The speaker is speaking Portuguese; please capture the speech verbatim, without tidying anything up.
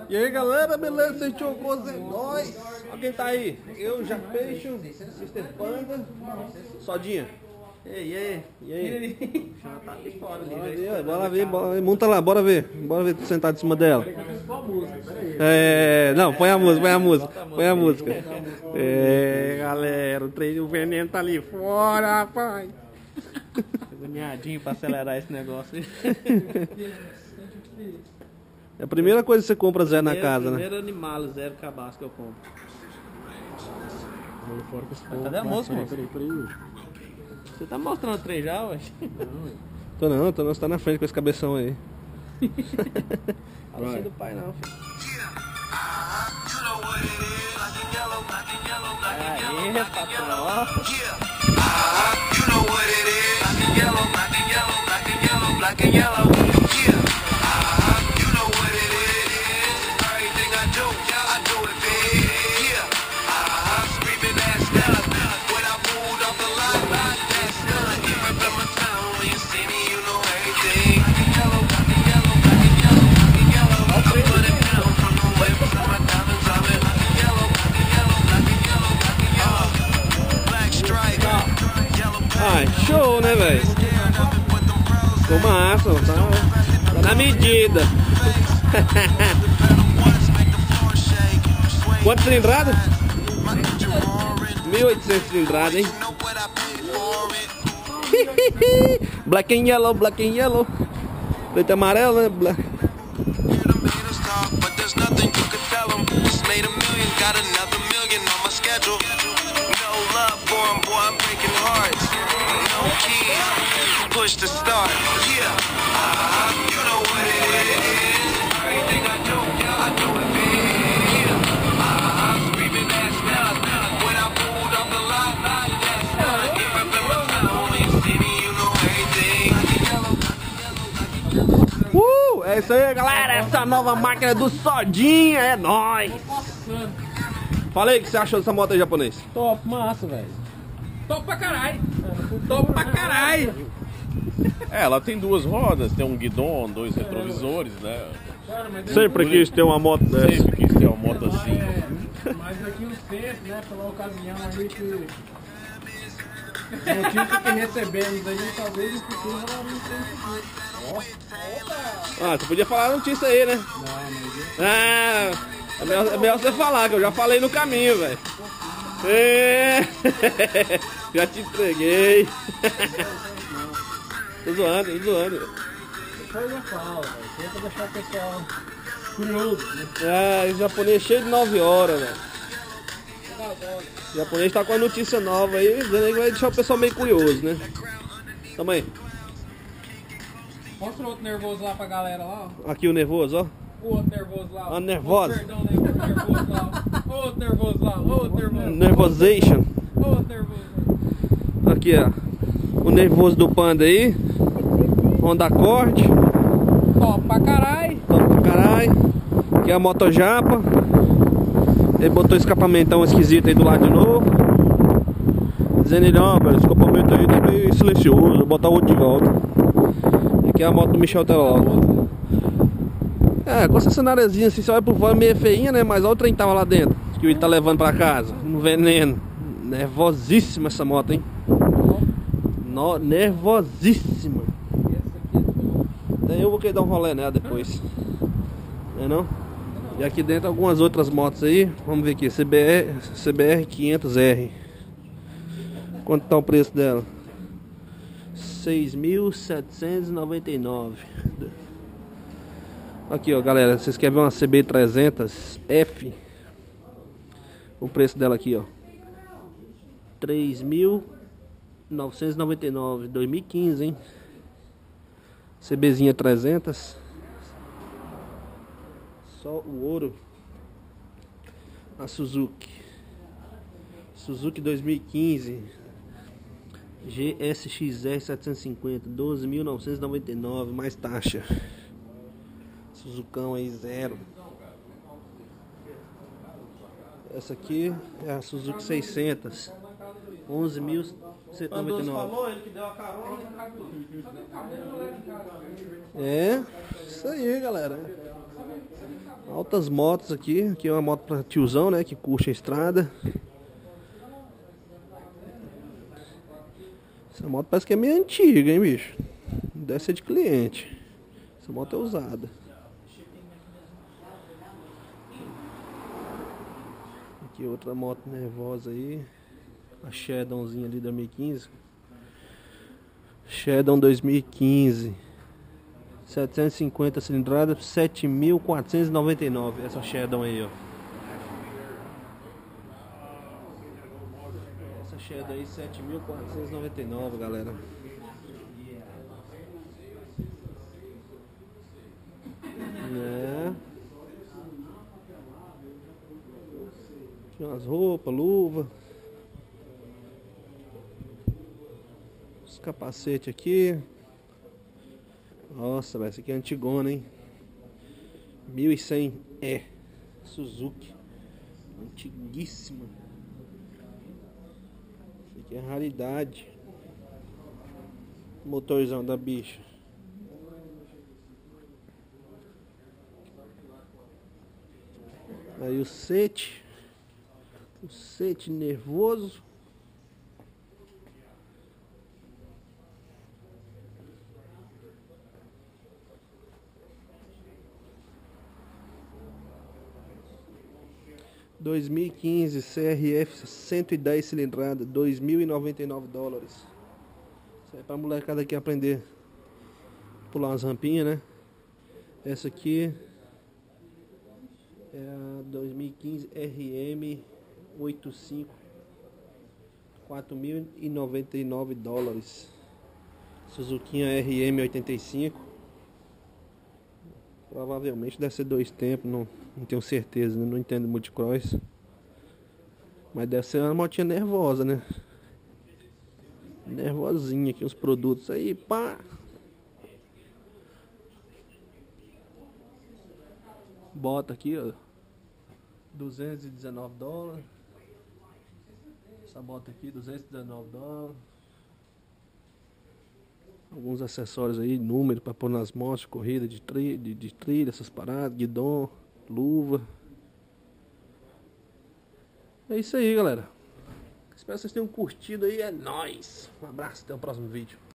E aí galera, beleza? Vocês tinham coisa é nóis. Olha quem tá aí. Eu, já Peixe, Sister Panda, Sodinha. Ei, ei, e aí? Já tá aqui fora ali, Bora velho. ver, bora ver, bora ver. Monta lá, bora ver. Bora ver tu sentado em cima dela. É, não, põe a música, põe a música. Põe a música. É, galera, o trem do veneno tá ali fora, rapaz. Agoniadinho pra acelerar esse negócio aí. É a primeira coisa que você compra Zé na casa, né? Primeiro animal, zero cabaço que eu compro. Cadê a moça, moço? Você tá mostrando o trem já, ué? Tô não, tô não, você tá na frente com esse cabeção aí. Fala assim do pai não, filho. Aí, patrão, ó. Ai, show, né, velho? Ficou massa, tá, tá na medida. Quanto cilindrada? mil e oitocentos cilindrada, hein? Black and yellow, black and yellow. Preto e amarelo, né? Black. Push to start, yeah. Uh, you know what it is. Everything I do, yeah, I do it big. Yeah. Uh, screaming that's done. When I pulled off the lot, that's done. If I remember town, you see me, you know everything. Uh, é isso aí, galera. Essa nova máquina do Sodinha é nóis. Fala aí o que você achou dessa moto aí, japonês. Top, massa, velho. Top pra caralho. Top pra caralho. É, ela tem duas rodas, tem um guidon, dois retrovisores, né? Sempre quis ter uma moto dessa. Sempre quis ter uma moto assim. É, mas aqui no centro, né, pela ocasião aí que... notícia que recebemos aí, talvez no futuro ela não tenha futuro. Ah, você podia falar a notícia aí, né? Não, mas... Ah, é melhor, é melhor você falar, que eu já falei no caminho, velho. É. Já te entreguei. Tô zoando, tô zoando. Depois eu falo, velho. Tenta deixar o pessoal curioso, né? Ah, o japonês é cheio de nove horas, velho. O japonês tá com a notícia nova aí, dizendo aí que vai deixar o pessoal meio curioso, né? Tamo aí. Mostra o outro nervoso lá pra galera lá, ó. Aqui o nervoso, ó. O outro nervoso lá, ó. Ah, nervosa. Oh, perdão, né? O outro nervoso lá, ó. O outro nervoso lá, o outro nervoso. Nervosation. O outro nervoso. Aqui, ó. O nervoso do Panda aí. Honda Accord. Top pra caralho. Top pra caralho. Aqui é a moto japa. Ele botou escapamentão esquisito aí do lado de novo. Dizendo ele, ó, velho, esse escapamento aí tá meio silencioso. Vou botar o outro de volta. Aqui é a moto do Michel Teló. É, concessionáriozinha assim, você olha por fora meio feinha, né? Mas olha o trem que tava lá dentro, que ele tá levando pra casa, no veneno. Nervosíssima essa moto, hein? No, nervosíssima. Daí eu vou querer dar um rolê nela depois. Não é não? E aqui dentro algumas outras motos aí. Vamos ver aqui, C B R, C B R quinhentos R. Quanto tá o preço dela? seis mil setecentos e noventa e nove. Aqui ó, galera, vocês querem ver uma C B trezentos F? O preço dela aqui ó, três mil novecentos e noventa e nove, dois mil e quinze, hein? CBzinha trezentos. Só o ouro. A Suzuki Suzuki dois mil e quinze G S X R setecentos e cinquenta, doze mil novecentos e noventa e nove, mais taxa. Suzucão aí zero. Essa aqui é a Suzuki seiscentos, onze mil cento e noventa e nove. Falou, ele que deu a carona. É, isso aí, galera. Altas motos aqui. Aqui é uma moto pra tiozão, né? Que curte a estrada. Essa moto parece que é meio antiga, hein, bicho? Deve ser de cliente. Essa moto é usada. Aqui outra moto nervosa aí. A Shadowzinha ali dois mil e quinze. Shadow dois mil e quinze. setecentos e cinquenta cilindradas, sete mil quatrocentos e noventa e nove. Essa Shadow aí, ó. Essa Shadow aí, sete mil quatrocentos e noventa e nove, galera. É. Aqui umas roupas, luva. Os capacetes aqui. Nossa, velho, essa aqui é antigona, hein? mil e cem E Suzuki. Antiguíssima. Isso aqui é raridade. Motorzão da bicha. Aí o sete. O sete nervoso. dois mil e quinze C R F cento e dez cilindrada, dois mil e noventa e nove dólares. Isso aí é pra molecada aqui aprender a pular umas rampinhas, né? Essa aqui é a dois mil e quinze R M oitenta e cinco, quatro mil e noventa e nove dólares. Suzuki R M oitenta e cinco. Provavelmente deve ser dois tempos, não, não tenho certeza, né? Não entendo multicross. Mas deve ser uma motinha nervosa, né? Nervosinha aqui os produtos aí, pá! Bota aqui, ó, duzentos e dezenove dólares. Essa bota aqui, duzentos e dezenove dólares. Alguns acessórios aí, número para pôr nas motos, corrida de trilha, de, de trilha, essas paradas, guidon, luva. É isso aí, galera. Espero que vocês tenham curtido aí. É nóis. Um abraço, até o próximo vídeo.